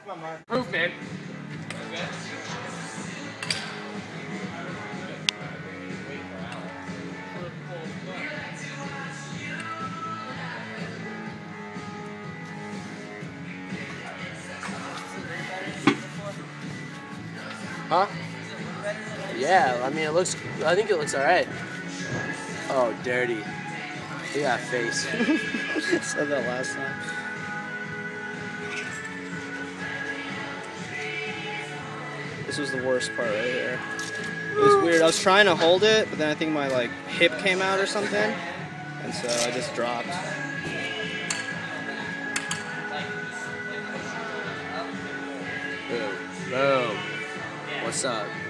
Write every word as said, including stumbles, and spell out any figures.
Move, man. Huh? Yeah, I mean, it looks, I think it looks alright. Oh, dirty. He got face. Said that last time. This was the worst part right here. It was weird. I was trying to hold it, but then I think my like hip came out or something, and so I just dropped. Boom. Boom. What's up?